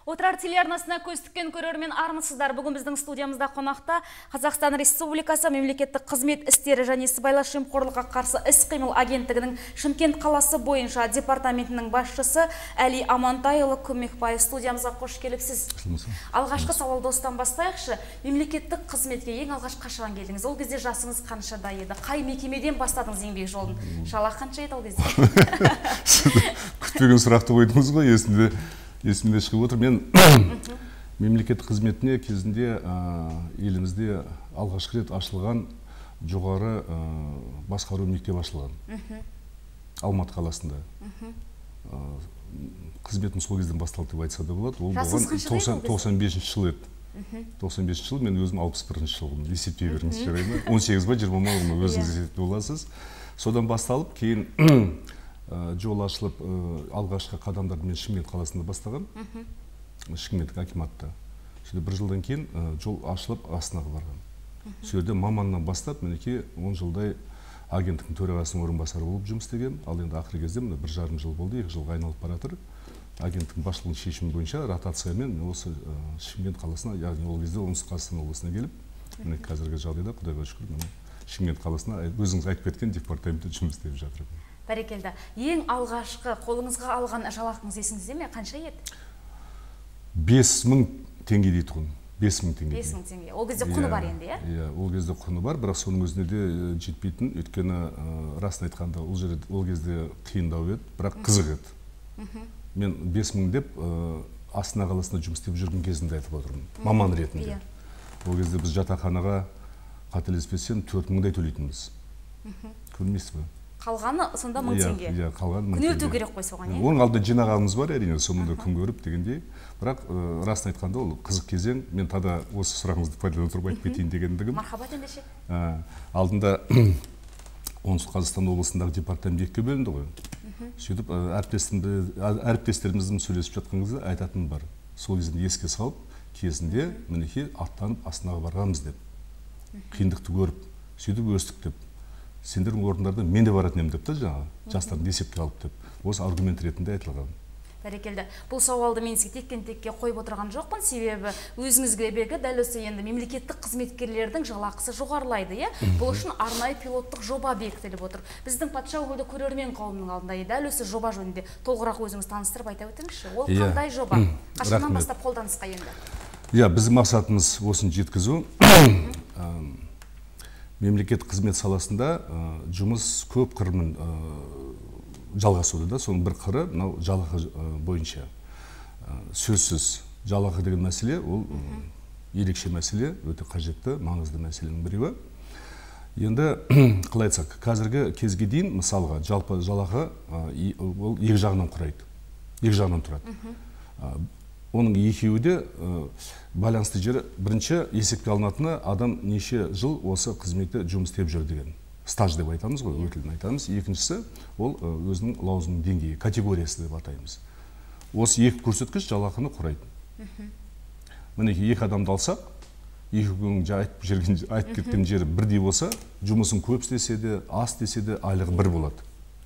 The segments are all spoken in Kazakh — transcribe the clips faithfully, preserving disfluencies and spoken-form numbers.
Отырар телеарнасына көз тіккен көрермен армысыздар. Бүгін біздің студиямызда қонақта Қазақстан Республикасы мемлекеттік қызмет істері және сыбайлас жемқорлыққа қарсы іс-қимыл агенттігінің Шымкент қаласы бойынша департаментінің басшысы Әли Амантайұлы Көмекбаев. Студиямызға қош келіпсіз. Алғашқы сауалды осыдан бастайықшы. Мемлекеттік қызметке ең алғаш қашан келдіңіз? Ол кезде жасыңыз қаншада еді? Қай мекемеден бастадыңыз еңбек жолын? Жалақы қанша еді ол кезде? Күтпеген сұрақты қойдыңыз ғой, есімде есімде шығып отыр. Мен мемлекеттік қызметіне кезінде елімізде алғашқы рет ашылған жоғары басқару мектебі ашылған. Алматы қаласында. Қызметім сол кезден басталды деп айтса да болады. Ол болған тоқсан бесінші жыл еді. тоқсан бесінші жыл, мен өзім алпыс бірінші жылғым. Есептей беріңіз жарайды ма? он сегіз ба, жиырма ма, өзіңіз есептеп оласыз. Содан басталып, кейін жол ашылып, алғашқы қадамдарды мен Шымкент қаласында бастаған. Шымкенттік акиматта. Бір жылдан кейін жол ашылып Астанаға барған. Сол жерде маманнан бастап, мінекей он жылдай агенттіктің төрағасының орынбасары болып жұмыс істеген. Ал енді ақырғы кезде бір жарым жыл болды, екі жылға айналып бара жатыр. Агенттіктің басшылығының шешімі бойынша ротациямен осы Шымкент қаласына, яғни ол кезде оңтүстік қазақстан облысына келіп, міне қазіргі жағдайда Құдайға шүкір, міне Шымкент қаласына өзіңіз айтып кеткен департаментте жұмыс істеп жатыр. Бәрекелді. Ең алғашқы қолыңызға алған жалақыңыз есіңізде ме? Қанша еді? бес мың теңге дейді ғой. бес мың теңге. бес мың теңге. Ол кезде құны бар енді, иә? Иә, ол кезде құны бар, бірақ соның өзіне де жетпейтін, өйткені расын айтқанда ол жерде ол кезде қиындау еді, бірақ қызық еді. Мен бес мың деп Астана қаласында жұмыс істеп жүрген кезінде айтып отырмын, маман ретінде. Ол кезде біз жатақханаға қателеспесем төрт мыңдай төлейтінбіз. Көрмейсіз бе? Қалғаны сонда мың теңге. Иә, қалғаны мың теңге. Күн өту керек қой соған, иә? Оның алдында жинағанымыз бар, әрине, сонында күн көріп дегендей. Бірақ расын айтқанда ол қызық кезең. Мен тада осы сұрағыңызды пайдалана тұрып айтып кетейін дегендігім. Мархабат ендеше. Алдында оңтүстік Қазақстан облысындағы департамент екіге бөлінді ғой. Сөйтіп әріптестеріміздің сөйлесіп жатқан кезде айтатын бар. Сол кезінде еске салып, кезінде мінекей аттанып Астанаға барғанбыз деп. Қиындықты көріп, сөйтіп өстік деп. Сендердің орындарда мен де баратын едім деп та жаңа жастарды есепке алып деп. Осы аргумент ретінде айтылған. Бәрекелді. Бұл сауалды мен сізге тектен-текке қойып отырған жоқпын, себебі өзіңізге белгілі, дәл осы енді мемлекеттік қызметкерлердің жалақысы жоғарылайды, иә? Бұл үшін арнайы пилоттық жоба бекітіліп отыр. Біздің патша өкілді көрермен қауымның алдында дәл осы жоба жөнінде толығырақ өзіңіз таныстырып айта өтіңізші. Ол қандай жоба? Қашаннан бастап қолданысқа енді? Иә, біздің мақсатымыз осыны жеткізу. Мемлекеттік қызмет саласында жұмыс көп қырымен жалғасуда да, соның бір қыры мынау жалақы бойынша. Сөзсіз жалақы деген мәселе, ол ерекше мәселе, өте қажетті, маңызды мәселенің біреуі. Енді қалай айтсақ, қазіргі кезге дейін мысалға жалпы жалақы ол екі жағынан құрайды, екі жағынан тұрады. Оның екеуі де байланысты жері, бірінші есепке алынатыны адам неше жыл осы қызметте жұмыс істеп жүр деген. Стаж деп айтамыз ғой, өтілін айтамыз. Екіншісі, ол өзінің лауазымның деңгейі, категориясы деп атаймыз. Осы екі көрсеткіш жалақыны құрайды. Мінекей екі адамды алсақ, екеуінің айтып кеткен жері бірдей болса, жұмысын көп істесе де, аз істесе де, айлығы бір болады.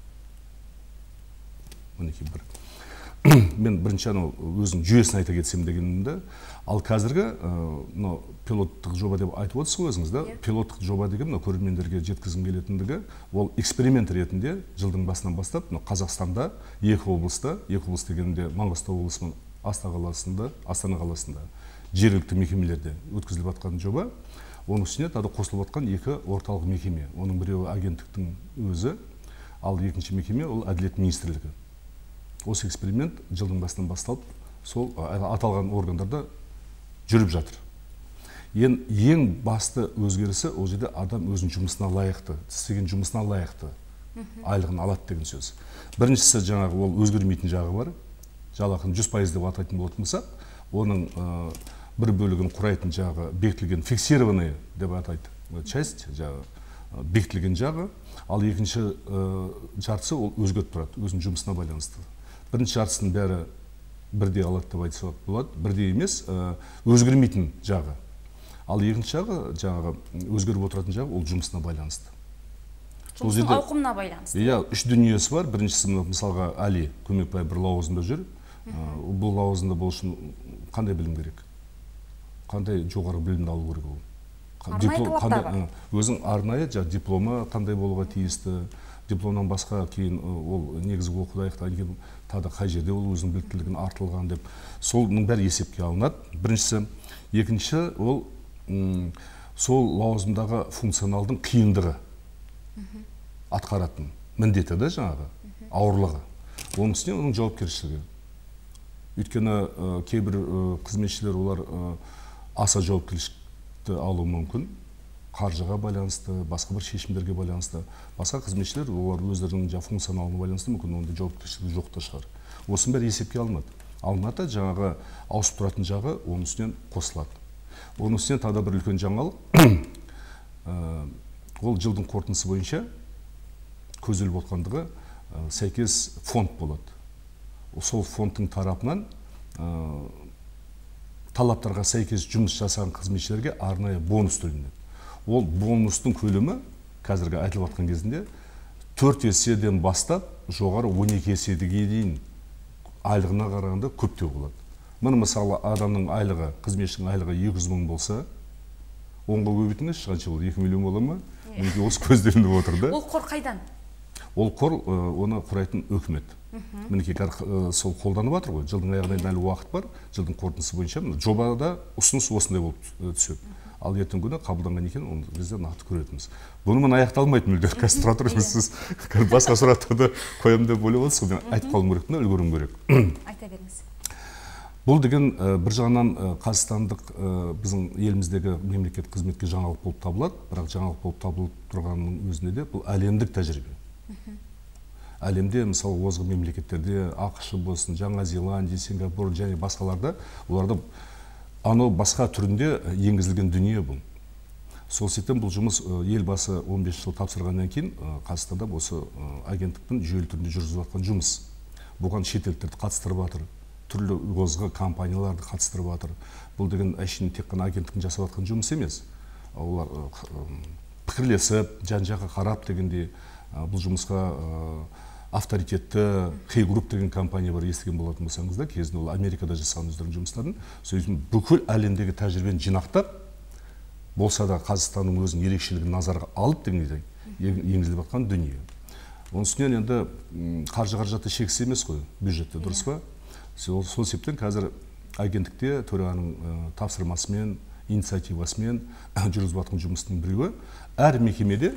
Мінекей бір. Мен бірінші өзінің жүйесін айта кетсем дегенімді, ал қазіргі пилоттық жоба деп айтып отырсыз өзіңіз, да? Пилоттық жоба деген көрермендерге жеткізгім келетіндігі, ол эксперимент ретінде жылдың басынан бастап Қазақстанда екі облыста, екі облыс дегенде Маңғыстау облысы мен Астана қаласында жергілікті мекемелерде өткізіліп жатқан жоба. Оның үстіне тағы қосылып жатқан екі орталық мекеме. Оның біреуі агенттіктің өзі, ал екінші мекеме ол Әділет министрлігі. Осы эксперимент жылдың басынан басталып, сол аталған органдарда жүріп жатыр. Ең басты өзгерісі ол жерде адам өзінің жұмысына лайықты, істеген жұмысына лайықты айлығын алады деген сөз. Біріншісі жаңағы ол өзгермейтін жағы бар. Жалақыны жүз пайыз деп атайтын болатын болсақ, оның бір бөлігін құрайтын жағы бекітілген фиксированный деп атайды. Часть жағы бекітілген жағы, ал екінші жартысы ол өзгеріп тұрады, өзінің жұмысына байланысты. Бірінші жартысының бәрі бірдей алады деп айтсақ болады, бірдей емес, өзгермейтін жағы. Ал екінші жағы, жаңағы өзгеріп отыратын жағы, ол жұмысына байланысты. Жұмыстың ауқымына байланысты. Иә, үш дүниесі бар. Біріншісі мысалға Әли Көмекбаев бір лауазымда жүр. Бұл лауазымда болу үшін қандай білім керек? Қандай жоғары білімді алу керек ол? Арнайы талаптар бар. Өзің арнайы дипломы қандай болуға тиісті? Дипломнан басқа кейін ол негізгі оқуды аяқтаған кейін тағы қай жерде ол өзінің біліктілігін артылған деп. Солның бәрі есепке алынады. Біріншісі, екінші ол сол лауазымдағы функционалдың қиындығы, атқаратын міндеті де жаңағы, ауырлығы. Оның үстіне оның жауапкершілігі. Өйткені кейбір қызметшілер олар аса жауапкершілікті алуы мүмкін, қаржыға байланысты, басқа бір шешімдерге байланысты. Басқа қызметшілер олар өздерінің функционалына байланысты мүмкін онда жауапкершілігі жоқ та шығар. Осының бәрі есепке алынады. Алынады, жаңағы ауысып тұратын жағы оның үстінен қосылады. Оның үстінен тағы бір үлкен жаңалық, ол жылдың қорытындысы бойынша көзделіп отқандығы сәйкес фонд болады. Сол фондтың тарапынан талаптарға сәйкес жұмыс жасаған қызметшілерге арнайы бонус төленеді. Ол бонустың көлемі қазіргі айтылып жатқан кезінде төрт еседен бастап жоғары он екі еседе дейін айлығына қарағанда көптеу болады. Міне мысалы адамның айлығы, қызметшінің айлығы екі жүз мың болса, онға көбейтіңіз, қанша болады? екі миллион бола ма? Мінекей осы көзделініп отыр да. Ол қор қайдан? Ол қор оны құрайтын үкімет. Мінекей сол қолданып жатыр ғой. Жылдың аяғына дейін әлі уақыт бар. Жылдың қорытындысы бойынша жобада ұсыныс осындай болып түседі. Ал ертең күні қабылданған екен, оны бізде нақты көретініміз. Бұнымен аяқталмайды мүлде. Қазір тұра тұрыңыз, сіз басқа сұрақтарды қоямын деп ойлап отырсыз, мен айтып қалуым керек, үлгеруім керек. Айта беріңіз. Бұл деген бір жағынан қазақстандық біздің еліміздегі мемлекет қызметке жаңалық болып табылады, бірақ жаңалық болып табылып тұрғанның өзінде де бұл әлемдік тәжірибе. Әлемде, мысалы, озғы мемлекеттерде, ақш болсын, Жаңа Зеландия, Сингапур және басқаларда, оларда анау басқа түрінде енгізілген дүние бұл. Сол себептен бұл жұмыс елбасы он бес жыл тапсырғаннан кейін Қазақстанда осы агенттіктің жүйелі түрінде жүргізіліп жатқан жұмыс. Бұған шетелдерді қатыстырып жатыр, түрлі озғы компанияларды қатыстырып жатыр. Бұл деген әшейін тек қана агенттіктің жасап жатқан жұмыс емес. Олар пікірлесіп, жан-жаққа қарап дегенде бұл жұмысқа авторитетті Хей Груп деген компания бар, естіген болатын болсаңыздар, кезінде ол Америкада жасаған өздерінің жұмыстарын, сөйтіп бүкіл әлемдегі тәжірибені жинақтап, болса да Қазақстанның өзінің ерекшелігін назарға алып дегенде енгізіліп жатқан дүние. Оның үстінен енді қаржы қаражаты шексіз емес қой, бюджетте, дұрыс па? Сол себептен қазір агенттікте төрағаның тапсырмасымен, инициативасымен жүргізіп жатқан жұмыстың біреуі әр мекемеде,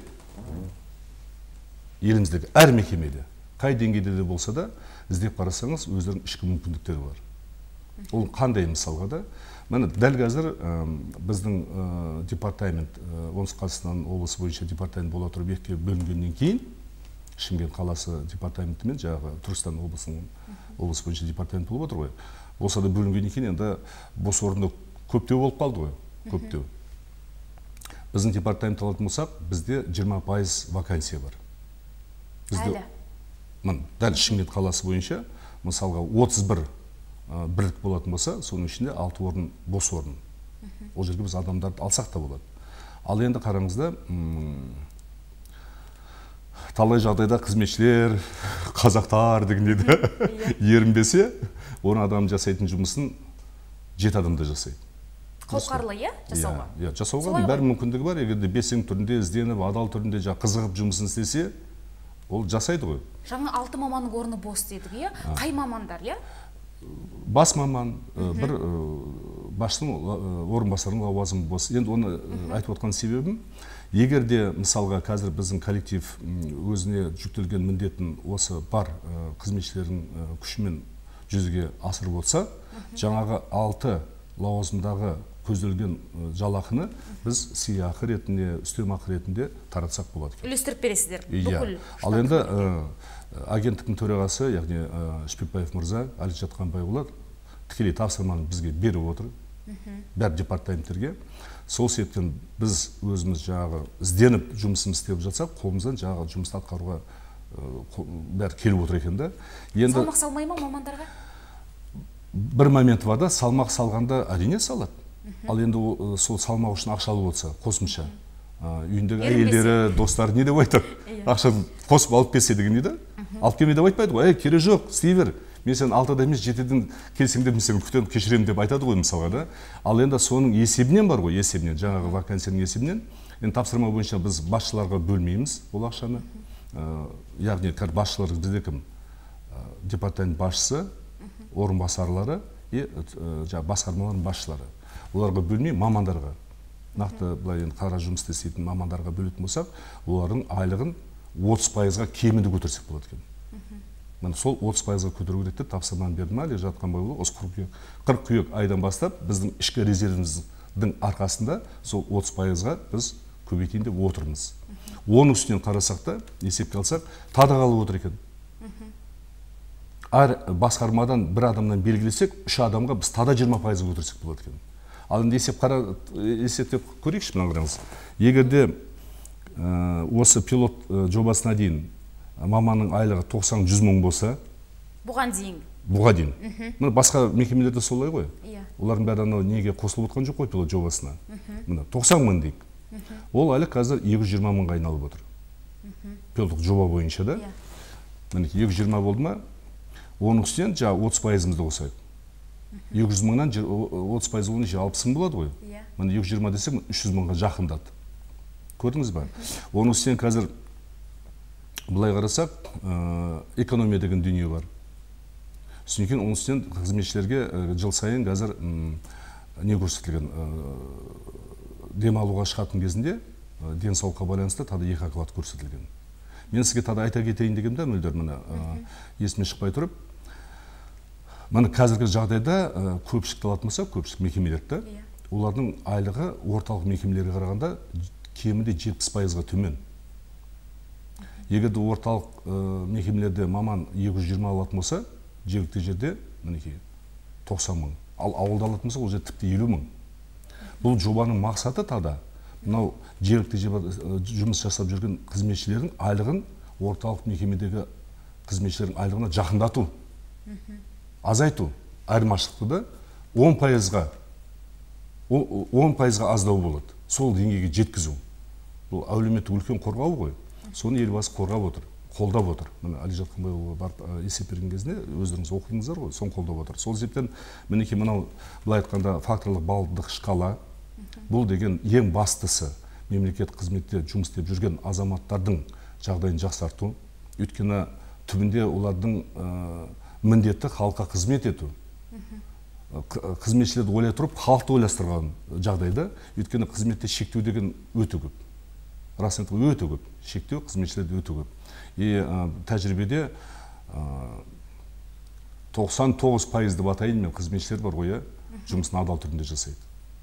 еліміздегі әр мекемеде, қай деңгейде де болса да, іздеп қарасаңыз, өздерінің ішкі мүмкіндіктері бар. Ол қандай мысалға да? Міне, дәл қазір біздің департамент, оңтүстік Қазақстан облысы бойынша департамент бола тұрып екіге бөлінгеннен кейін, Шымкент қаласы департаментімен жаңағы Түркістан облысының облысы бойынша департамент болып отыр ғой. Болса да бөлінгеннен кейін енді бос орында көптеу болып қалды ғой, көптеу. Біздің департамент алатын болсақ, бізде жиырма пайыз вакансия бар. Әлі? Дәл Шымкент қаласы бойынша, мысалға отыз бір бірлік болатын болса, соның ішінде алты орын бос орын. Ол жерге біз адамдарды алсақ та болады. Ал енді қараңызда, талай жағдайда қызметшілер, қазақтар дегенде ерінбесе, оны адам жасайтын жұмысын жеті адамда жасайды. Қауқарлы, е, жасауға? Иә, жасауға бәрі мүмкіндігі бар. Егерде белсенді түрінде, ізденіп, адал түрінде қызығып жұмысын істесе, ол жасайды ғой. Жаңа алты маманның орны бос дедік, е? Қай мамандар, е? Бас маман, бір басшының орынбасарының лауазымы бос. Енді оны айтып отқан себебім, егер де мысалға қазір біздің коллектив өзіне жүктелген міндетін осы бар қызметшілердің күшімен жүзеге асырып отса, жаңағы алты лауазымдағы көзделген жалақыны біз сыйақы ретінде, үстемақы ретінде таратсақ болады. Үлестіріп бересіздер бүкіл. Ал енді агенттіктің төрағасы, яғни Шпекбаев мырза, Әлік Жатқанбайұлы тікелей тапсырманы бізге беріп отыр, бәр департаменттерге. Сол себептен біз өзіміз жаңағы ізденіп жұмысымыз істеп жатсақ, қолымыздан жаңағы жұмысты атқаруға бәр келіп отыр екен да. Салмақ салмай ма мамандарға? Бір момент бар да, салмақ салғанда әрине салады. Ал енді сол салмақ үшін ақша алып отса, қосымша. Үйіндегі әйелдері, достары не деп айтыр? Ақша қосып алып келсе деген еді? Алып келмей деп айтпайды ғой, әй, керек жоқ, істей бер. мен сен алтыда емес жетіден келсең деп мен сені күтемін, кешіремін деп айтады ғой мысалға да. Ал енді соның есебінен бар ғой, есебінен, жаңағы вакансияның есебінен. Енді тапсырма бойынша біз басшыларға бөлмейміз ол ақшаны. Яғни басшылар бізде кім? Департамент басшысы, орынбасарлары и басқармалардың басшылары. Оларға бөлмей мамандарға, нақты былай енді қара жұмыс істейтін мамандарға бөлетін болсақ, олардың айлығын отыз пайызға кемінде көтерсек болады екен. Міне сол отыз пайызға көтеру керек деп тапсырманы бердім әлі жатқан бойы осы қыркүйек айдан бастап біздің ішкі резервіміздің арқасында сол отыз пайызға біз көбейтейін деп отырмыз. Оның үстінен қарасақ та, есепке алсақ, тада қалып отыр екен. Әр басқармадан бір адамнан белгілесек, үш адамға біз тада жиырма пайызға көтерсек болады екен. Ал енді есеп қара есептеп көрейікші мына қараңыз. Егер де осы пилот жобасына дейін маманның айлығы тоқсан жүз мың болса, бұған дейін. Бұға дейін. Міне басқа мекемелерде солай ғой. Олардың бәрі анау неге қосылып отқан жоқ қой пилот жобасына. Міне тоқсан мың дейік. Ол әлі қазір екі жүз жиырма мыңға айналып отыр. Пилоттық жоба бойынша да. Міне екі жүз жиырма болды ма? Оның үстінен жаңағы отыз пайызымызды қосайық. екі жүз мыңнан отыз пайыз болғанда алпыс мың болады ғой. Міне екі жүз жиырма десек үш жүз мыңға жақындады. Көрдіңіз ба? Оның үстінен қазір былай қарасақ, экономия деген дүние бар. Сондықтан оның үстінен қызметшілерге жыл сайын қазір не көрсетілген? Демалуға шығатын кезінде денсаулыққа байланысты тағы екі оклад көрсетілген. Мен сізге тағы айта кетейін дегенде мөлдер міне есіме шықпай тұрып, міне қазіргі жағдайда көпшілікті алатын болса, көпшілік мекемелерді, олардың айлығы орталық мекемелерге қарағанда кемінде жетпіс пайызға төмен. Егер де орталық мекемелерде маман екі жүз жиырма алатын болса, жергілікті жерде мінекей тоқсан мың. Ал ауылда алатын болса, ол жерде тіпті елу мың. Бұл жобаның мақсаты тада, мынау жергілікті жұмыс жасап жүрген қызметшілердің айлығын орталық мекемедегі қызметшілердің айлығына жақындату, азайту, айырмашылықты да он пайызға он пайызға аздау болады. Сол деңгейге жеткізу. Бұл әлеуметтік үлкен қорғау ғой. Соны елбасы қорғап отыр, қолдап отыр. Міне Әли Жатқанбайұлы барып есеп берген кезінде өздеріңіз оқыдыңыздар ғой, соны қолдап отыр. Сол себептен мінекей мынау былай айтқанда факторлық баллдық шкала. Бұл деген ең бастысы мемлекет қызметте жұмыс істеп жүрген азаматтардың жағдайын жақсарту. Өйткені түбінде олардың міндеті халыққа қызмет ету. Қызметшілерді ойлай тұрып, халықты ойластырған жағдайда, өйткені қызметте шектеу деген өте көп. Расында өте көп. Шектеу қызметшілерді өте көп. И тәжірибеде тоқсан тоғыз пайыз деп атайын мен қызметшілер бар ғой, жұмысын адал түрінде жасайды.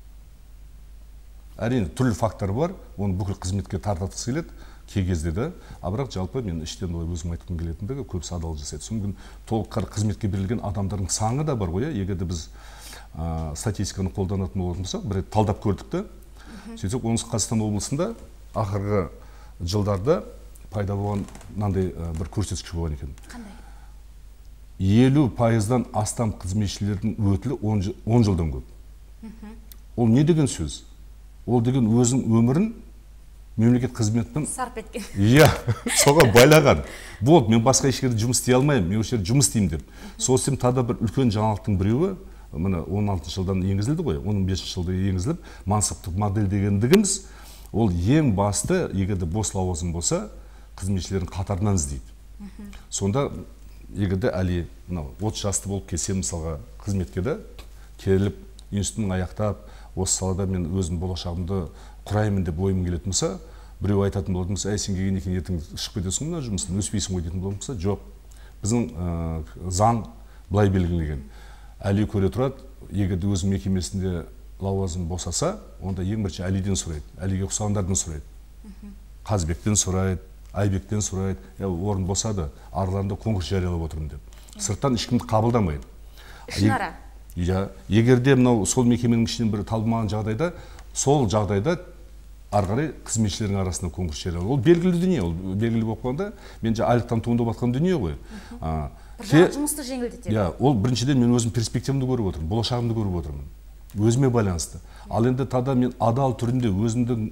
Әрине түрлі фактор бар, оны бүкіл қызметке тартатқысы келеді, кей кезде де, а бірақ жалпы мен іштен олай өзім айтқым келетіндігі көбісі адал жасайды. Сондықтан толық қызметке берілген адамдардың саны да бар ғой, егер де біз статистиканы қолданатын болатын болсақ, бір рет талдап көрдік те, сөйтсек оңтүстік Қазақстан облысында ақырғы жылдарда пайда болған мынандай бір көрсеткіш болған екен. Қандай? елу пайыздан астам қызметшілердің өтілі он жылдан көп. Ол не деген сөз? Ол деген өзінің өмірін мемлекет қызметпен сарп еткен. Иә, соған байлаған. Болды, мен басқа ешкерде жұмыс істей алмаймын, мен осы жерде жұмыс істеймін деп. Сол себептен тағы бір үлкен жаңалықтың біреуі, міне он алтыншы жылдан енгізілді ғой, он бесінші жылда енгізіліп, мансаптық модель дегендігіміз, ол ең басты, егер де бос лауазым болса, қызметшілердің қатарынан іздейді. Сонда егер де әлі отыз жасты болып келсе мысалға қызметке де келіп, институтын аяқтап, осы салада мен өзім болашағымды құраймын деп ойым келетін болса, біреу айтатын болатын болса, әй сен келген екен ертең шығып кетесің мына жұмыстан, өспейсің ғой дейтін болатын болса, жоқ. Біздің заң былай белгілеген. Әли көре тұрады, егер де өзінің мекемесінде лауазым босаса, онда ең бірінші Әлиден сұрайды, Әлиге ұқсағандардан сұрайды. Қазбектен сұрайды, Айбектен сұрайды, орын босады, араларында конкурс жариялап отырмын деп. Сырттан ешкімді қабылдамайды. Ішінара. Егер де мынау сол мекеменің ішінен бір табылмаған жағдайда, сол жағдайда ары қарай қызметшілердің арасында конкурс жариялау. Ол белгілі дүние, ол белгілі болып қалғанда, мен же айлықтан туындап жатқан дүние ғой. Бір жұмысты жеңілдетеді. Ол біріншіден мен өзім перспективамды көріп отырмын, болашағымды көріп отырмын. Өзіме байланысты. Ал енді тада мен адал түрінде өзімнің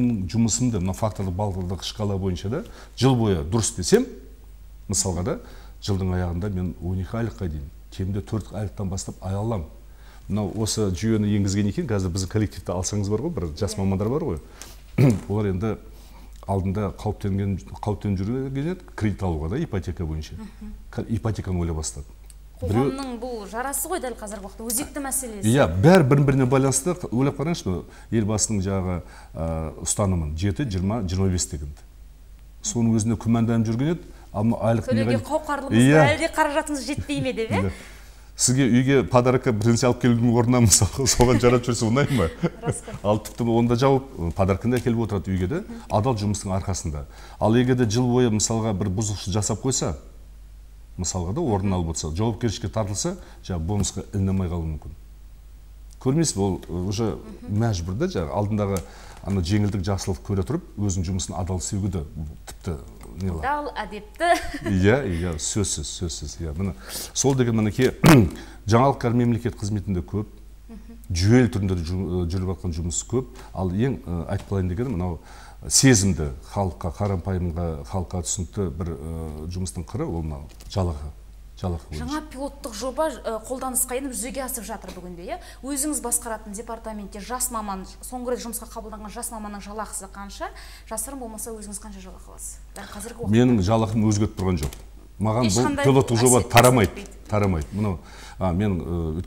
жұмысымды, мына факторлық баллдық шкала бойынша да жыл бойы дұрыс десем, мысалға да, жылдың аяғында мен он екі айлыққа дейін, кемінде төрт айлықтан бастап ай аламын. Мынау осы жүйені енгізген екен, қазір біздің коллективті алсаңыз бар ғой, бір жас мамандар бар ғой. Олар енді алдында қауіптенген қауіптеніп жүрген еді кредит алуға да, ипотека бойынша. Ипотеканы ойлай бастады. Қоғамның бұл жарасы ғой дәл қазіргі уақытта өзекті мәселесі. Иә, бәрі бір-біріне байланысты. Ойлап қараңызшы, елбасының жаңағы ұстанымын жеті, жиырма, жиырма бес дегенді. Соның өзіне күмәнданып жүрген еді. Төлеуге қауқарлымыз әлде қаражатымыз жетпей ме деп, е? Сізге үйге подарокқа бірінші алып келудің орнына мысалы соған жарап жүрсе ұнай ма? Ал тіпті онда жауып подарканы әкеліп отырады үйге де, адал жұмыстың арқасында. Ал егер де жыл бойы мысалға бір бұзушылық жасап қойса, мысалға да орнын алып отырса, жауапкершілікке тартылса, жаңағы бонусқа ілінбей қалуы мүмкін. Көрмейсіз, ол уже мәжбүр да, жаңағы алдындағы ана жеңілдік жақсылық көре тұрып, өзінің жұмысын адал істеуге де тіпті адал, әдепті. Иә, иә, сөзсіз, сөзсіз. Міне сол деген мінекей жаңалықтар мемлекет қызметінде көп, жүйелі түрінде жүріп жатқан жұмыс көп. Ал ең айтып қалайын дегенім, мынау сезімді халыққа, қарапайымға, халыққа түсінікті бір жұмыстың қыры, ол мынау жалақы. Жаңа пилоттық жоба қолданысқа еніп жүзеге асып жатыр бүгінде. Өзіңіз басқаратын департаментте жас маман, соңғы рет жұмысқа қабылданған жас маманның жалақысы қанша? Жасырын болмаса өзіңіз қанша жалақы аласыз? Менің жалақым өзгеріп тұрған жоқ. Маған бұл пилоттық жоба тарамайды, тарамайды. Мынау мен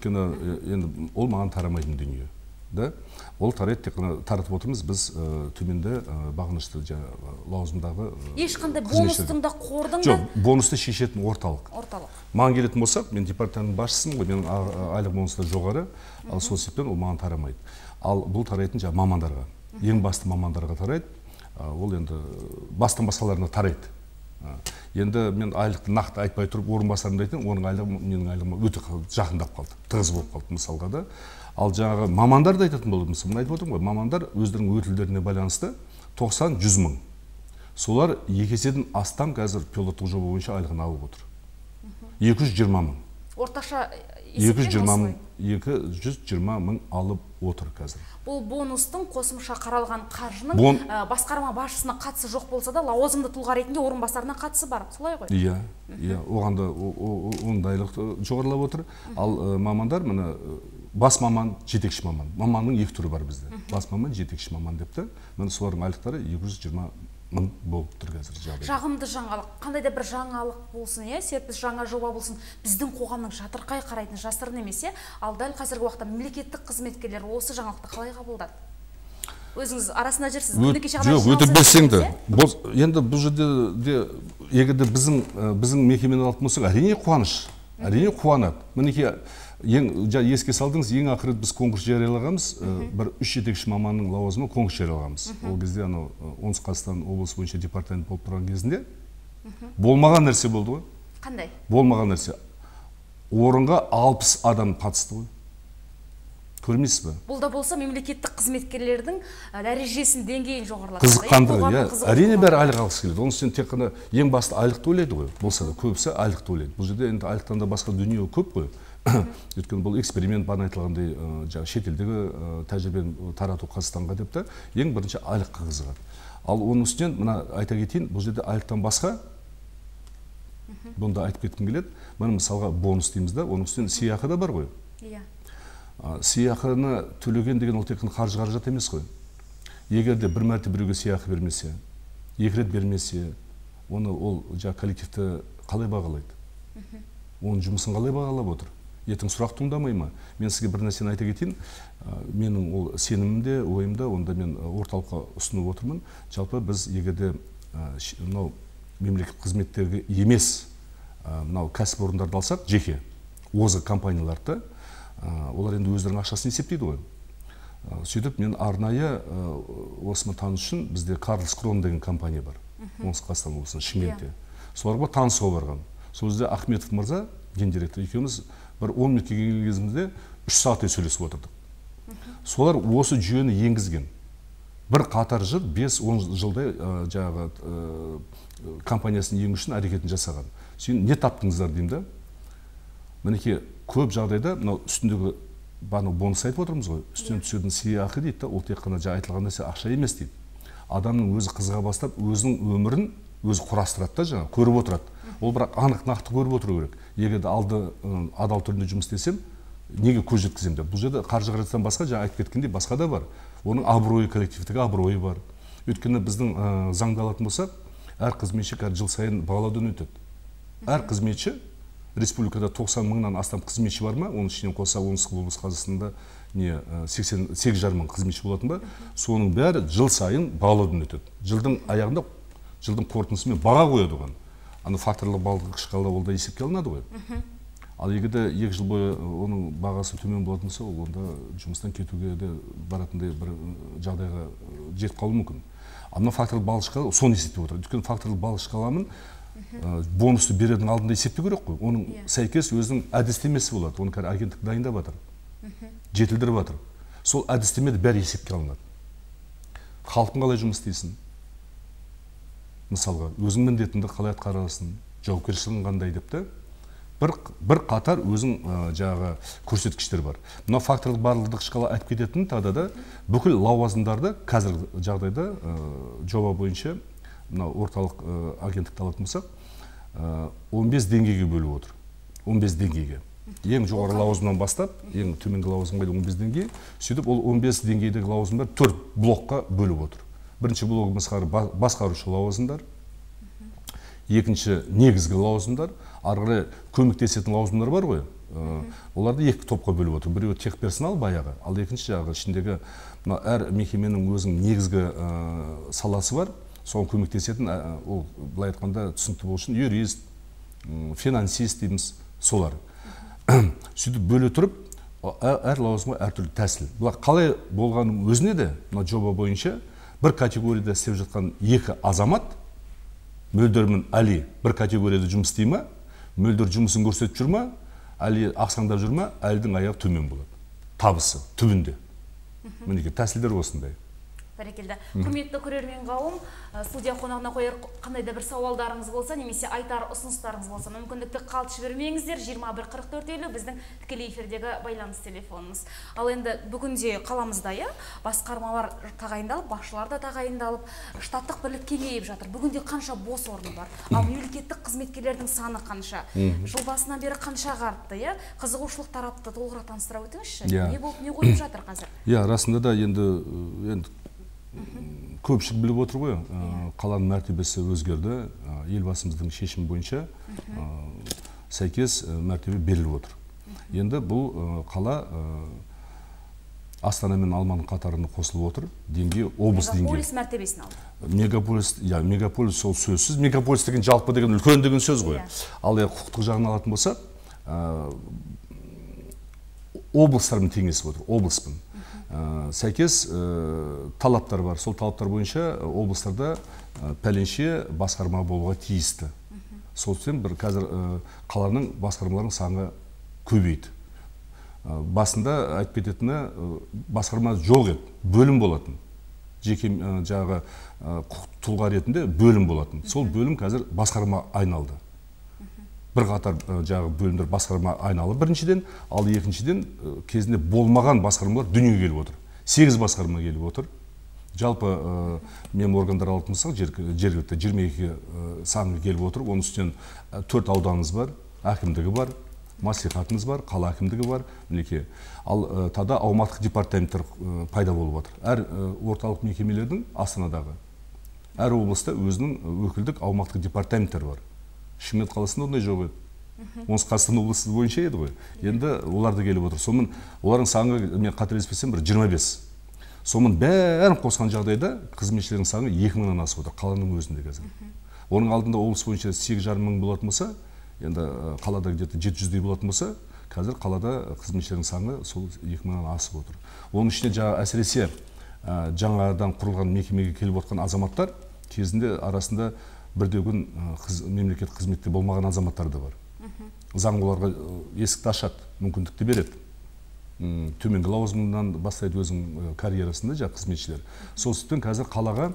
өткені ол маған тарамайтын дүние. Ол тарайды, тек қана таратып отырмыз, біз төменде бағынышты лауазымдағы ешқандай бонустың да қордың да? Жоқ, бонусты шешетін орталық. Маған келетін болсақ, мен департамент басшысымын ғой, менің айлық бонустар жоғары, ал сол себептен ол маған тарамайды. Ал бұл тарайтын жаңа мамандарға, ең басты мамандарға тарайды, ол енді бастан басқаларына тарайды. Енді мен айлықты нақты айтпай тұрып, орынбасарымды айтайын, оның айлығы менің айлығыма өте жақындап қалды, тығыз болып қалды мысалға да. Ал жаңағы мамандар да айтатын болады, мысалы, мен айтып отырмын ғой, мамандар өздерінің өтілдеріне байланысты тоқсан жүз мың. Солар екі еседен астам қазір пилоттық жоба бойынша айлығын алып отыр. екі жүз жиырма мың. Орташа екі жүз жиырма мың алып отыр қазір. Бұл бонустың қосымша қаралған қаржының басқарма басшысына қатысы жоқ болса да, лауазымды тұлға ретінде орынбасарына қатысы бар, солай ғой? Иә, иә, оған да оның да айлығы жоғарылап отыр. Ал мамандар, міне бас маман, жетекші маман. Маманның екі түрі бар бізде. Бас маман, жетекші маман депті. Міне солардың айлықтары екі жүз жиырма мың болып тұр қазір жағдай. Жағымды жаңалық, қандай да бір жаңалық болсын, е, серпіс жаңа жоба болсын, біздің қоғамның жатырқай қарайтын жасырын емес, е, ал дәл қазіргі уақытта мемлекеттік қызметкерлер осы жаңалықты қалай қабылдады? Өзіңіз арасында жүрсіз. Жоқ, өте белсенді. Енді бұл жерде егер де біздің мекемені алып болсақ, әрине қуаныш, әрине қуанады. Мінекей еске салдыңыз, ең ақыры біз конкурс жариялағанбыз, бір үш жетекші маманның лауазымы конкурс жариялағанбыз. Ол кезде оңтүстік Қазақстан облысы бойынша департамент болып тұрған кезінде болмаған нәрсе болды ғой. Қандай? Болмаған нәрсе. Орынға алпыс адам қатысты ғой. Көрмейсіз бе? Бұл да болса мемлекеттік қызметкерлердің дәрежесін, деңгейін жоғарылатады. Қызыққандырады, иә. Әрине бәрі айлық алғысы келеді. Оның үстіне тек қана ең басты айлықты ойлайды ғой. Болса да көбісі айлықты ойлайды. Бұл жерде енді айлықтан да басқа дүние көп қой. Өйткені бұл эксперимент барын айтылғандай шетелдегі тәжірибені тарату Қазақстанға деп та ең бірінші айлыққа қызығады. Ал оның үстінен мына айта кетейін, бұл жерде айлықтан басқа бұнда айтып кеткім келеді. Мына мысалға бонус дейміз да, оның үстінен сыйақы да бар ғой. Иә. Сыйақыны төлеген деген ол тек қана қаржы қаражат емес қой. Егер де бір мәрте біреуге сыйақы бермесе, екі рет бермесе, оны ол жаңа коллективті қалай бағалайды? Оның жұмысын қалай бағалап отыр? Ертең сұрақ туындамай ма? Мен сізге бір нәрсені айта кетейін. Менің ол сенімімде, ойымда, онда мен орталыққа ұсынып отырмын. Жалпы біз егер де мынау мемлекет қызметтерге емес, мынау кәсіпорындарды алсақ, жеке, озық компанияларды, олар енді өздерінің ақшасын есептейді ғой. Сөйтіп мен арнайы осыны таныс үшін бізде Карлс Крон деген компания бар. Оңтүстік Қазақстан облысында, Шымкентте. Соларға танысуға барған. Сол кезде Ахметов мырза, гендиректор екеуміз бір он минутке келген кезімізде үш сағаттай сөйлесіп отырдық. Солар осы жүйені енгізген. Бір қатар жыл, бес-он жылдай жаңағы компаниясын ең үшін әрекетін жасаған. Сен не таптыңыздар деймін да? Мінекей көп жағдайда мынау үстіндегі баны бонус айтып отырмыз ғой. Үстінен түсетін сыйақы дейді да, ол тек қана айтылған нәрсе ақша емес дейді. Адамның өзі қызыға бастап, өзінің өмірін өзі құрастырады да, жаңа көріп отырады. Ол бірақ анық нақты көріп отыру керек. Егер алды адал түрінде жұмыс істесем, неге көз жеткіземін деп. Бұл жерде қаржы қаражаттан басқа, жаңа айтып кеткендей, басқа да бар. Оның абыройы, коллективтегі абыройы бар. Өйткені біздің заңда алатын болсақ, әр қызметші жыл сайын бағалаудан өтеді. Әр қызметші, республикада тоқсан мыңнан астам қызметші бар ма? Оның ішінен қоса оңтүстік облыс Қазақстанда не сексен сегіз жарым мың қызметші болатын ба? Соның бәрі жыл сайын бағалаудан өтеді. Жылдың аяғында, жылдың қорытындысымен баға қояды оған. Аны факторлық балдық шкала ол да есепке алынады ғой. Ал егер де екі жыл бойы оның бағасы төмен болатын болса, ол онда жұмыстан кетуге де баратындай бір жағдайға жетіп қалуы мүмкін. Ана факторлық балдық шкала соны есептеп отыр. Өйткені факторлық балдық шкаламын бонусты берудің алдында есептеу керек қой. Оның сәйкес өзінің әдістемесі болады. Оны қазір агенттік дайындап жатыр. Жетілдіріп жатыр. Сол әдістемеде бәрі есепке алынады. Халықтың қалай жұмыс істейсің? Мысалға, өзің міндетіңді қалай атқарасың, жауапкершілігің қандай деп те бір бір қатар өзің жаңағы көрсеткіштер бар. Мына факторлық барлық шкала айтып кететін тағдада бүкіл лауазымдарды қазір жағдайда жоба бойынша мына орталық агенттікті алатын болсақ он бес деңгейге бөліп отыр. он бес деңгейге. Ең жоғары лауазымнан бастап, ең төменгі лауазымға он бес деңгей, сөйтіп ол он бес деңгейдегі лауазымдар төрт блокқа бөліп отыр. Бірінші блок басқарушы лауазымдар, екінші негізгі лауазымдар, арғыры көмектесетін лауазымдар бар ғой. Оларды екі топқа бөліп отыр. Біреуі техперсонал баяғы, ал екінші жағы ішіндегі әр мекеменің өзінің негізгі саласы бар. Соған көмектесетін, ол былай айтқанда түсінікті болу үшін юрист, финансист дейміз, солар. Сөйтіп бөле тұрып, әр лауазымға әртүрлі тәсіл. Бұл қалай болғанның өзіне де, мына жоба бойынша бір категорияда істеп жатқан екі азамат, Мөлдір мен Али бір категорияда жұмыс істей ма, Мөлдір жұмысын көрсетіп жүр ма, Али ақсаңдап жүр ма, Әлдің аяғы төмен болады. Табысы түбінде. Мінекей тәсілдер осындай. Бәрекелді. Құрметті көрермен қауым, студия қонағына қояр қандай да бір сауалдарыңыз болса, немесе айтар ұсыныстарыңыз болса, мүмкіндікті қалт жібермеңіздер. жиырма бір қырық төрт елу біздің тікелей эфирдегі байланыс телефонымыз. Ал енді бүгінде қаламызда басқармалар тағайындалып, басшылар да тағайындалып, штаттық бірлік кеңейіп жатыр. Бүгінде қанша бос орны бар? Ал мемлекеттік қызметкерлердің саны қанша? Жыл басынан бері қаншаға артты? Қызығушылық тарапты толығырақ таныстыра өтіңізші. Не болып не қойып жатыр қазір? Иә, расында да енді көпшілік біліп отыр ғой, қаланың мәртебесі өзгерді, елбасымыздың шешімі бойынша сәйкес мәртебе беріліп отыр. Енді бұл қала Астана мен Алманың қатарына қосылып отыр, деңгей облыс деңгейі. Мегаполис мәртебесін алды. Мегаполис, я, мегаполис сол сөзсіз. Мегаполис деген жалпы деген үлкен деген сөз ғой. Ал құқықтық жағын алатын болса, облыстармен теңесіп отыр, облыспен. Сәйкес талаптар бар. Сол талаптар бойынша облыстарда пәленше басқарма болуға тиісті. Сол үшін бір қазір қаланың басқармаларының саны көбейді. Басында айтып кететіні басқарма жоқ еді, бөлім болатын. Жеке жағы құқық тұлға ретінде бөлім болатын. Сол бөлім қазір басқарма айналды. Бір қатар жағы бөлімдер басқарма айналы біріншіден, ал екіншіден кезінде болмаған басқармалар дүниеге келіп отыр. сегіз басқарма келіп отыр. Жалпы мем органдар алатын болсақ, жергілікті жиырма екі саны келіп отыр. Оның үстінен төрт ауданымыз бар, әкімдігі бар, маслихатымыз бар, қала әкімдігі бар, мінекей. Ал тада аумақтық департаменттер пайда болып отыр. Әр орталық мекемелердің Астанадағы, әр облыста өзінің өкілдік аумақтық департаменттер бар. Шымкент қаласында ондай жоқ еді. Оңтүстік Қазақстан облысы бойынша еді ғой. Енді олар да келіп отыр. Сонымен олардың саны, мен қателеспесем, бір жиырма бес. Сонымен бәрін қосқан жағдайда қызметшілердің саны екі мыңнан асып отыр қаланың өзінде қазір. Оның алдында облыс бойынша сегіз жарым мың болатын болса, енді қалада где-то жеті жүздей болатын болса, қазір қалада қызметшілердің саны сол екі мыңнан асып отыр. Оның ішінде жаңа әсіресе жаңадан құрылған мекемеге келіп отқан азаматтар кезінде арасында бірде күн мемлекет қызметте болмаған азаматтар да бар. Заң оларға есікті ашады, мүмкіндікті береді. Төменгі лауазымынан бастайды өзінің карьерасында жа қызметшілер. Сол себептен қазір қалаға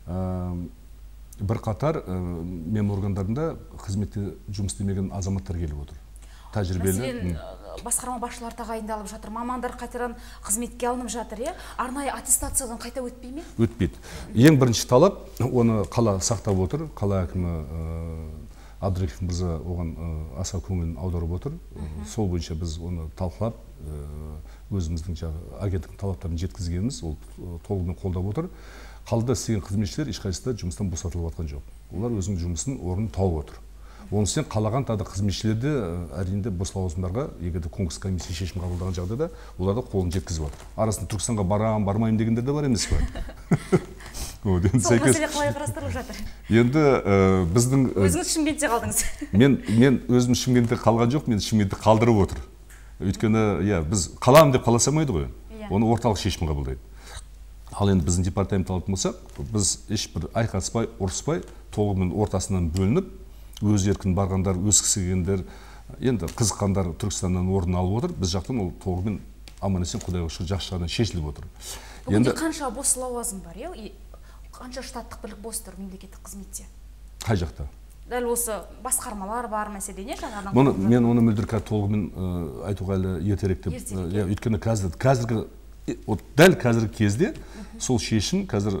бір қатар мем органдарында қызметте жұмыс істемеген азаматтар келіп отыр. Тәжірибелі. басқарма басшылары тағайындалып жатыр, мамандар қайтадан қызметке алынып жатыр, е? Арнайы аттестациядан қайта өтпей ме? Өтпейді. Ең бірінші талап, оны қала сақтап отыр. Қала әкімі Абдрахимов мырза оған аса көңілін аударып отыр. Сол бойынша біз оны талқылап, өзіміздің агенттіктің талаптарын жеткізгеніміз, ол толығымен қолдап отыр. Қалада істеген қызметшілер ешқайсысы жұмыстан босатылып жатқан жоқ. Олар өзінің жұмысының орнын тауып отыр. Оны сен қалаған тағы қызметшілерді әрине бос лауазымдарға, егер де конкурс комиссия шешім қабылдаған жағдайда, оларды қолын жеткізіп отыр. Арасында Түркістанға барам, бармайым дегендер де бар емес пе? Сол мәселе қалай қарастырылып жатыр? Енді біздің... Өзіңіз Шымкентте қалдыңыз. Мен өзім Шымкентте қалған жоқ, мен Шымкентті қалдырып отыр. Өйткені біз қалам деп қаласамайды ғой, оны орталық шешім қабылдайды. Ал енді біздің департамент алатын болсақ, біз ешбір айқаспай, ұрыспай, толығымен ортасынан бөлініп, өз еркін барғандар, өз кісігендер, енді қызыққандар Түркістаннан орын алып отыр. Біз жақтан ол толығымен аман-есен Құдайға шүкір жақсы жағынан шешіліп отыр. Бүгінде қанша бос лауазым бар, е? Қанша штаттық бірлік бос тұр мемлекеттік қызметте? Қай жақта? Дәл осы басқармалар бар мәселе не жаңадан? Мен оны мөлдір толығымен айтуға әлі ертерек деп. Өйткені қазіргі дәл қазіргі кезде сол шешім қазір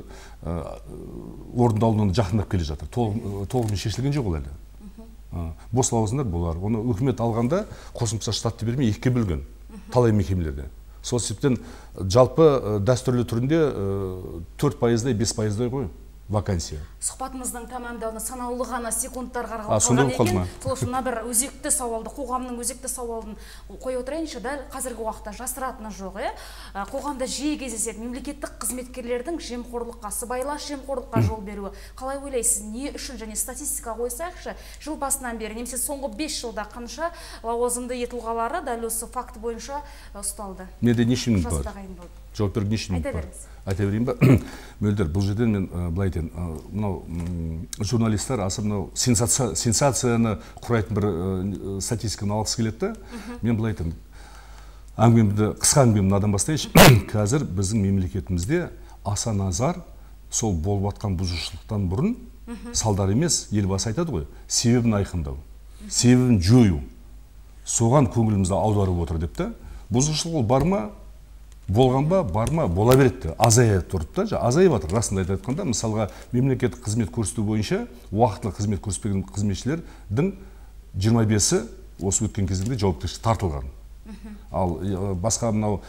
орындалуына жақындап келе жатыр. Толығымен шешілген жоқ ол әлі. Бос лауазымдар болар. Оны үкімет алғанда қосымша штатты бермей екіге бөлген талай мекемелерде. Сол себептен жалпы дәстүрлі түрінде төрт пайыздай, бес пайыздай ғой вакансия. Сұхбатымыздың тәмамдауына санаулы ғана секундтар қалған екен. Сол үшін бір өзекті сауалды, қоғамның өзекті сауалын қой отырайыншы, дәл қазіргі уақытта жасыратыны жоқ, е? Қоғамда жиі кездеседі мемлекеттік қызметкерлердің жемқорлыққа, сыбайлас жемқорлыққа жол беруі. Қалай ойлайсыз, не үшін және статистика қойсайықшы, жыл басынан бері, немесе соңғы бес жылда қанша лауазымды тұлғалары дәл осы факт бойынша ұсталды? Менде неше минут бар? Жауап беруге неше минут бар? Айта берейін ба? Мөлдір, бұл жерден мен былай айтайын, мынау журналистер аса мынау сенсацияны құрайтын бір статистиканы алғысы келеді. Мен былай айтайын, әңгімемді, қысқа әңгімемді мынадан бастайыншы. Қазір біздің мемлекетімізде аса назар сол болып жатқан бұзушылықтан бұрын салдар емес, елбасы айтады ғой, себебін айқындау, себебін жою. Соған көңілімізді аударып отыр деп та. Бұзушылық бар ма? Болған ба, бар ма, бола береді, азая тұрды да, азайып жатыр. Расында айтқанда, мысалға мемлекеттік қызмет көрсету бойынша уақытылы қызмет көрсетпеген қызметшілердің жиырма бесі осы өткен кезеңде жауапкершілікке тартылған. Ал басқа мынау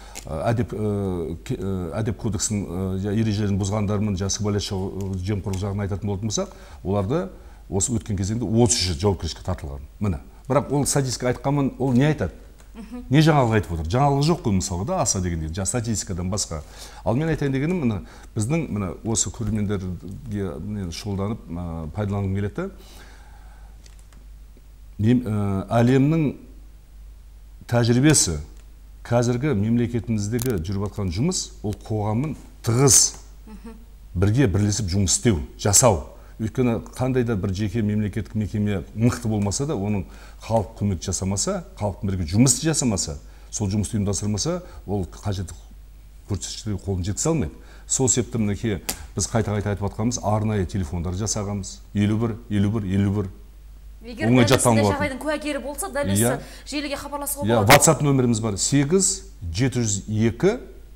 әдеп кодексінің ережелерін бұзғандармен сыбайлас жемқорлық жағын айтатын болатын болсақ, оларды осы өткен кезеңде отыз үші жауапкершілікке тартылған. Міне. Бірақ ол статистика айтқанмен ол не айтады? Не жаңалық айтып отыр? Жаңалық жоқ қой мысалға да, аса дегенде, статистикадан басқа. Ал мен айтайын дегенім, мына біздің мына осы көрермендерге шұғылданып пайдаланғым келеді. Әлемнің тәжірибесі қазіргі мемлекетіміздегі жүріп жатқан жұмыс, ол қоғамның тығыз бірге бірлесіп жұмыс істеу, жасау. Өйткені қандай да бір жеке мемлекеттік мекеме мықты болмаса да, оның халық көмек жасамаса, халықтың бірге жұмысты жасамаса, сол жұмысты ұйымдастырмаса, ол қажетті көрсеткіштерге қолын жеткізе алмайды. Сол себепті мінекей біз қайта-қайта айтып жатқанымыз, арнайы телефондар жасағанбыз. елу бір, елу бір, елу бір. Егер дәл осындай жағдайдың куәгері болса, дәл осы желіге хабарласуға болады. WhatsApp нөміріміз бар: сегіз жеті жүз екі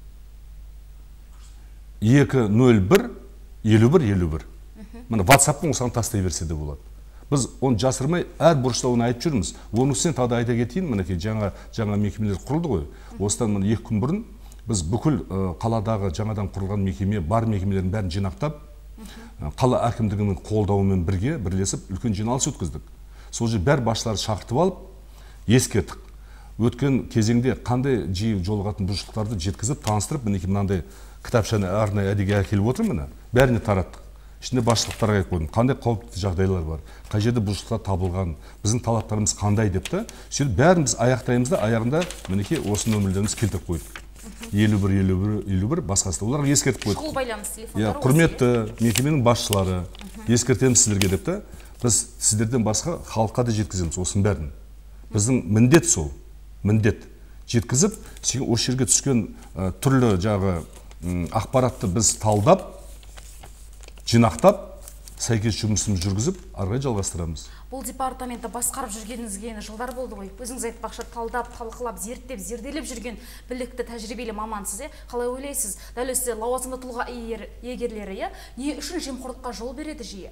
екі нөл бір елу бір елу бір. Мына WhatsApp-пен осыған тастай берсе де болады. Біз оны жасырмай әр бұрышта оны айтып жүрміз. Оның үстіне тағы да айта кетейін, мінекей жаңа жаңа мекемелер құрылды ғой. Осыдан мына екі күн бұрын біз бүкіл қаладағы жаңадан құрылған мекеме, бар мекемелердің бәрін жинақтап, қала әкімдігінің қолдауымен бірге бірлесіп үлкен жиналыс өткіздік. Сол жерде бәр басшыларды шақыртып алып, ескерттік. Өткен кезеңде қандай жиі жолығатын бұзушылықтарды жеткізіп, таныстырып, мінекей мынандай кітапшаны арнайы әдеге әкеліп отыр міне. Бәріне тараттық. Ішінде басшылықтарға айтып қойдым, қандай қауіпті жағдайлар бар, қай жерде бұзушылықтар табылған, біздің талаптарымыз қандай деп та, сөйтіп бәріміз аяқтаймыз да, аяғында мінекей осы нөмірлеріміз келтіріп қойдық. елу бір елу бір елу бір басқасы да оларға ескертіп қойдық. Шұғыл байланыс телефондары. Құрметті мекеменің басшылары, ескертеміз сіздерге деп та, біз сіздерден басқа халыққа да жеткіземіз осының бәрін. Біздің міндет сол, міндет жеткізіп, осы жерге түскен түрлі жағы ақпаратты біз талдап, жинақтап, сәйкес жұмысымызды жүргізіп, ары қарай жалғастырамыз. Бұл департаментті басқарып жүргеніңізге жылдар болды ғой. Өзіңіз айтпақшы, талдап, талқылап, зерттеп, зерделеп жүрген білікті тәжірибелі мамансыз, қалай ойлайсыз? Дәл осы лауазымды тұлға иегерлері не үшін жемқорлыққа жол береді жиі?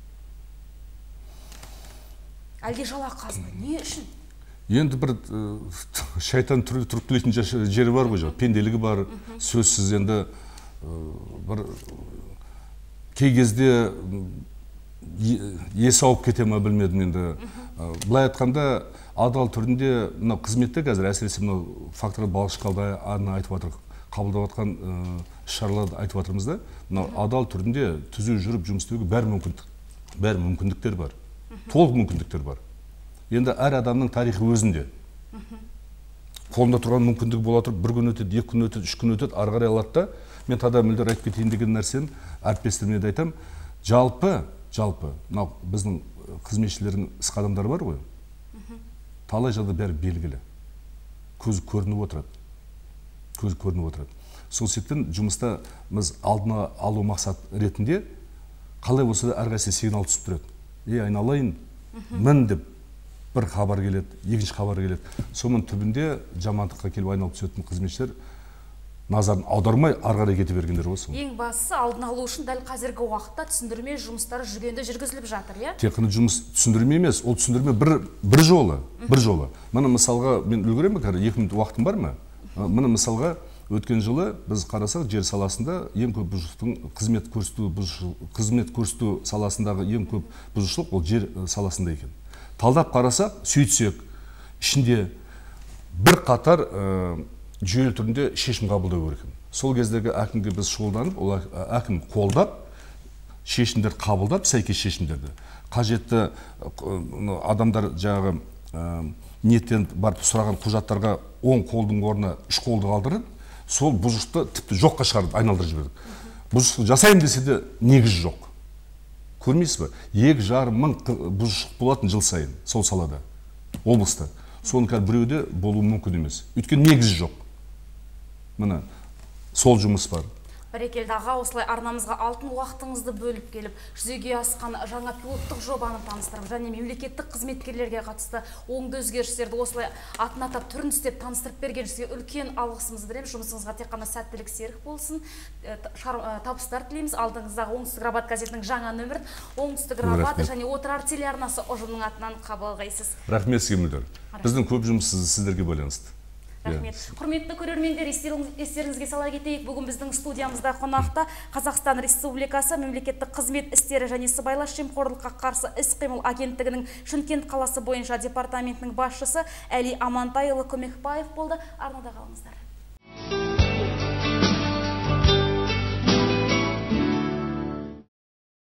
Әлде жалақы аз ма? Не үшін? Енді бір шайтан түрткілейтін жері бар ғой, пенделігі бар, сөзсіз. Енді бір кей кезде есі ауып кете ма білмедім. Енді былай айтқанда адал түрінде қызметте қазір әсіресе факторы балықшыларда айтып жатыр, қабылдап жатқан іс-шараларды айтып жатырмыз да. Адал түрінде түзу жүріп жұмыс істеуге бәрі мүмкіндіктер бар, толық мүмкіндіктер бар. Енді әр адамның тарихы өзінде. Қолында тұрған мүмкіндігі бола тұрып, бір күн өтеді, екі күн өтеді, үш күн өтеді, ары қарай алады да. Мен тада мүлдер айтып кетейін деген нәрсем, әріптестеріме де айтам, жалпы, жалпы, мынау біздің қызметшілердің іс қадамдары бар ғой. Талай жағда бәрі белгілі. Көзі көрініп отырады. Көзі көрініп отырады. Сол себептен жұмыста біз алдына алу мақсат ретінде қалай болса да әрқайсысы сигнал түсіп тұрады. Ей, айналайын, мін деп бір хабар келеді, екінші хабар келеді. Соның түбінде жамандыққа келіп айналып түсетін қызметшілер назарын аудармай ары қарай кете бергендер осы. Ең бастысы алдын алу үшін дәл қазіргі уақытта түсіндірме жұмыстары жүргенде жүргізіліп жатыр, иә? Тек қана жұмыс түсіндірме емес, ол түсіндірме бір бір жолы, бір жолы. Мына мысалға мен үлгеремін бе, қазір екі минут уақытым бар ма? Мына мысалға өткен жылы біз қарасақ, жер саласында ең көп бұзушылықтың қызмет көрсету қызмет көрсету саласындағы ең көп бұзушылық ол жер саласында екен. Талдап қарасақ, сөйтсек, ішінде бір қатар жүйелі түрінде шешім қабылдау керек. Сол кездегі әкімге біз шұғылданып, ол әкім қолдап, шешімдер қабылдап, сәйкес шешімдерді. Қажетті адамдар жағы ниеттен барып сұраған құжаттарға он қолдың орнына үш қолды қалдырып, сол бұзушылықты тіпті жоққа шығарып айналдырып жібердік. Бұзушылық жасаймын десе де негіз жоқ. Көрмейсіз бе? Екі жарым мың бұзушылық болатын жыл сайын сол салада, облыста. Соның қазір біреуде болуы мүмкін емес. Өйткені негіз жоқ. Мына сол жұмыс бар. Бәрекелді аға, осылай арнамызға алтын уақытыңызды бөліп келіп, жүзеге асқан жаңа пилоттық жобаны таныстырып, және мемлекеттік қызметкерлерге қатысты оңды өзгерістерді осылай атын атап түрін істеп таныстырып берген сізге үлкен алғысымызды білеміз. Жұмысыңызға тек қана сәттілік серік болсын, табыстар тілейміз. Алдыңыздағы Оңтүстік Рабат газетінің жаңа нөмірін Оңтүстік Рабат және Отырар телеарнасы ұжымының атынан қабылдайсыз. Рахмет сізге Мөлдір. Біздің көп жұмыс сіздерге байланысты. Рахмет. Құрметті көрермендер, естеріңізге сала кетейік, бүгін біздің студиямызда қонақта Қазақстан Республикасы мемлекеттік қызмет істері және сыбайлас жемқорлыққа қарсы іс-қимыл агенттігінің Шымкент қаласы бойынша департаментінің басшысы Әли Амантайұлы Көмекбаев болды. Арнада қалыңыздар.